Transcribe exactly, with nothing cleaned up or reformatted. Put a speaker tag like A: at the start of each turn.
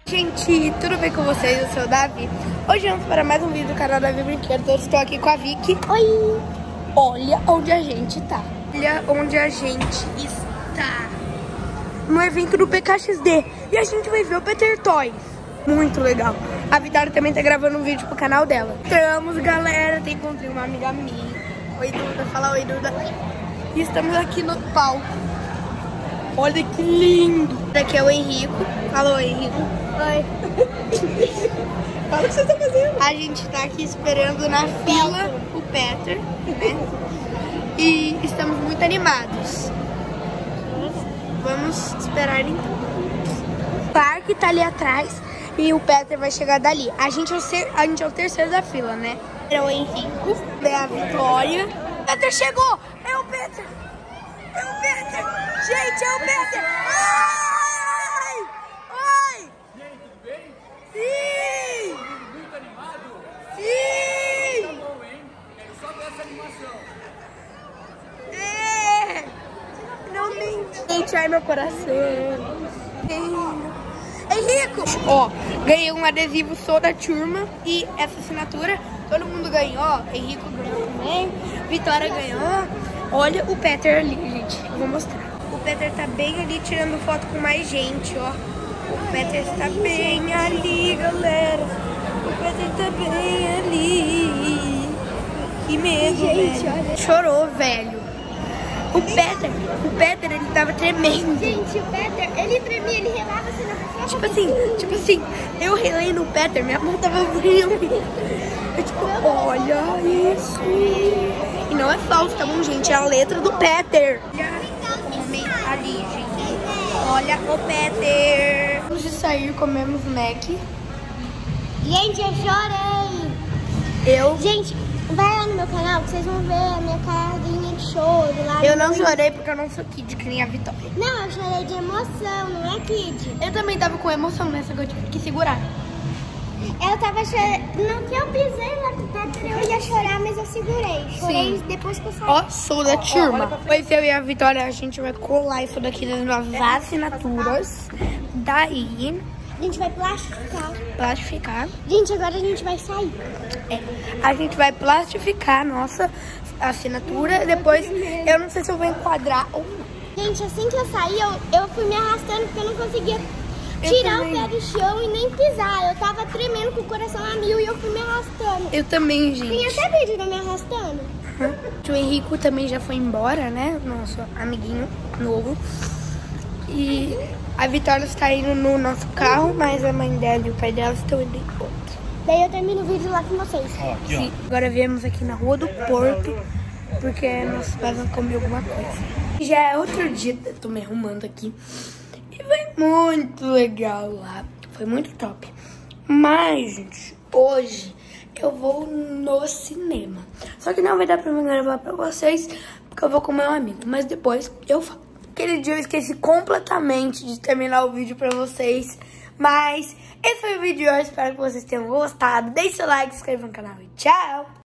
A: Gente, tudo bem com vocês? Eu sou o Davi. Hoje vamos para mais um vídeo do canal Davi Brinquedos. Eu estou aqui com a Vicky.
B: Oi!
A: Olha onde a gente tá. Olha onde a gente está. No evento do P K X D. E a gente vai ver o Peter Toys. Muito legal. A Vitória também tá gravando um vídeo pro canal dela. Estamos, galera. Tem encontrei uma amiga minha. Oi, Duda. Fala oi, Duda. E estamos aqui no palco. Olha que lindo. Daqui é o Henrico. Alô, Henrico. Oi.
B: Fala o que você tá fazendo.
A: A gente tá aqui esperando na fila o Peter, né? E estamos muito animados. Vamos esperar então. O parque tá ali atrás e o Peter vai chegar dali. A gente é o, ser, a gente é o terceiro da fila, né? É o Henrico, é a Vitória. O Peter chegou! É o Peter! É o Peter! Gente, é o Peter! Ai! Ai!
C: E aí, tudo bem?
A: Sim!
C: Muito animado?
A: Sim!
C: Tá bom, hein? Quero só ver essa animação.
A: É! Não mente! Gente, ai meu coração! Henrico! Ó, ganhei um adesivo, sou da turma. E essa assinatura, todo mundo ganhou. Ó, Henrico ganhou também. Vitória ganhou. Olha o Peter ali, gente. Vou mostrar. O Peter tá bem ali tirando foto com mais gente, ó. O Peter tá bem ali, galera. O Peter tá bem ali. Que medo,
B: Gente,
A: velho.
B: olha.
A: Chorou, velho. O Peter, o Peter, ele tava tremendo.
B: Gente, o Peter, ele tremia, ele relava assim na pessoa.
A: Tipo assim, tipo assim, eu relei no Peter, minha mão tava frio. Eu tipo, olha isso. E não é falso, tá bom, gente? É a letra do Peter. Homem ali, gente. Olha o Peter. Antes de sair, comemos Mac.
B: Gente, eu chorei.
A: Eu,
B: Gente, vai lá no meu canal que vocês vão ver a minha carinha de choro lá.
A: eu não chorei porque eu não sou kid, que nem a Vitória.
B: Não, eu chorei de emoção, não é, Kid?
A: Eu também tava com emoção nessa que eu tive que segurar.
B: Eu tava chorando. No que eu pisei lá pro Peter, eu ia chorar, mas eu segurei. Chorei
A: Sim.
B: depois que eu saí.
A: Ó, sou da turma. Pois eu e a Vitória, a gente vai colar isso daqui nas nossas assinaturas. Daí,
B: A gente vai plastificar.
A: plastificar.
B: Gente, agora a gente vai sair.
A: É, a gente vai plastificar a nossa assinatura. Depois, eu não sei se eu vou enquadrar ou não.
B: Gente, assim que eu saí, eu, eu fui me arrastando porque eu não conseguia
A: Eu
B: tirar
A: também.
B: o pé do chão e nem pisar. Eu tava tremendo com o coração a mil e eu fui me arrastando.
A: Eu também,
B: Tem
A: gente.
B: até vídeo de eu me arrastando.
A: O Henrico também já foi embora, né? Nosso amiguinho novo. E a Vitória está indo no nosso carro, mas a mãe dela e o pai dela estão indo em outro.
B: Daí eu termino o vídeo lá com vocês.
C: Ó, aqui,
A: Sim. Agora viemos aqui na Rua do Porto, porque nossos pais vão comer alguma coisa. Já é outro dia, eu tô me arrumando aqui. E foi muito legal lá. Foi muito top. Mas, gente, hoje eu vou no cinema. Só que não vai dar pra me gravar pra vocês, porque eu vou com meu amigo. Mas depois eu falo. Aquele dia eu esqueci completamente de terminar o vídeo pra vocês. Mas esse foi o vídeo de hoje. Espero que vocês tenham gostado. Deixe seu like, se inscreva no canal e tchau!